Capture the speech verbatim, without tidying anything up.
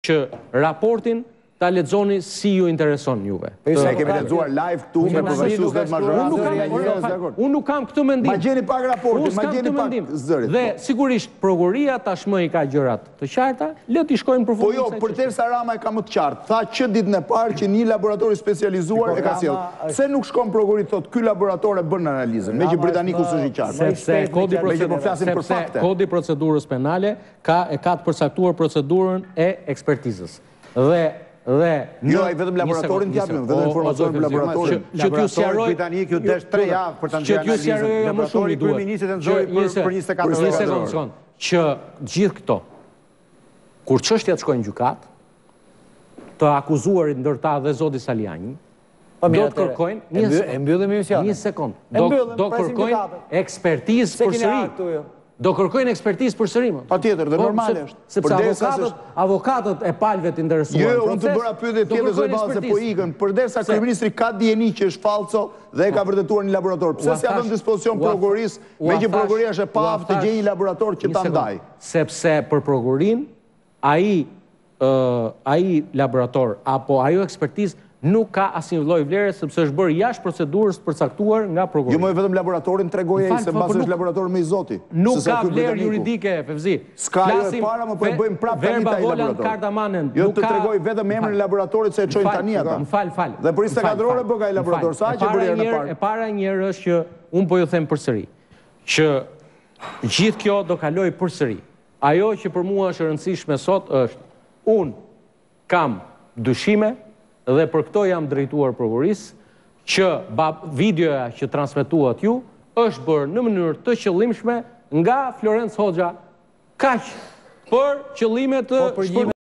që raportin ta lexoni si ju intereson juve. Ne kemi lexuar live këtu me profesorët majoratë. Unë nuk kam këtë mendim. Ma gjeni pak raportin, ma gjeni pak zërit. Dhe sigurisht prokuria tashmë i ka gjërat të qarta, le të shkojnë në Po jo, përderisa Rama e ka më të qartë, tha që ditën e parë që një laborator i specializuar e ka sjellë. Pse nuk shkon prokurit thotë ky laborator e bën analizën, me që Britaniku s'është i qartë. Sepse kodi procedurës sepse kodi procedurës penale ka e ka të përcaktuar procedurën e ekspertizës. Dhe dhe jo, ai vetëm laboratorin t'japim, vetëm informacion për laboratorin. Që t'ju sqaroj Britanik ju desh tre javë për ta nxjerrë analizën. Laboratori i kryeministit e nxori për për njëzet e katër orë. Që gjithë këto, kur çështjat shkojnë në gjykat, të akuzuarit ndërta dhe zoti Saliani, do të kërkojnë e mbyllim emisionin. Një sekond. Do kërkojnë ekspertizë përsëri. Do kërkojnë ekspertizë përsëri. Patjetër, dhe normale është. Sepse avokatët, avokatët e palëve të interesuar. Jo, unë të bëra pyetje tjetër se bazë po ikën, përderisa kryeministri ka dijeni që është falso dhe e ka vërtetuar në laborator. Pse s'ia vën dispozion prokurisë, me që prokuria është e paftë të gjejë një laborator që ta ndaj? Sepse për prokurin, ai ai laborator apo ajo ekspertizë nuk ka asnjë lloj vlere sepse është bërë jashtë procedurës përcaktuar nga prokuria. Jo, më vetëm laboratorin tregoi ai se mbas është laborator me i zoti. Nuk ka vlerë juridike, Fevzi. Ska jo e para, më po e bëjmë prapë tani ta i laborator. Jo të tregoj vetëm emrin e laboratorit se e çojnë tani ata. M'fal, fal. Dhe për njëzet e katër orë bëka i laborator, sa që bëri herën e parë. E para një herë është që un po ju them përsëri që gjithë kjo do kaloj përsëri. Ajo që për mua është e rëndësishme sot është un kam dyshime dhe për këto jam drejtuar prokurisë që videoja që transmetuat ju është bërë në mënyrë të qëllimshme nga Florence Hoxha kaq për qëllime të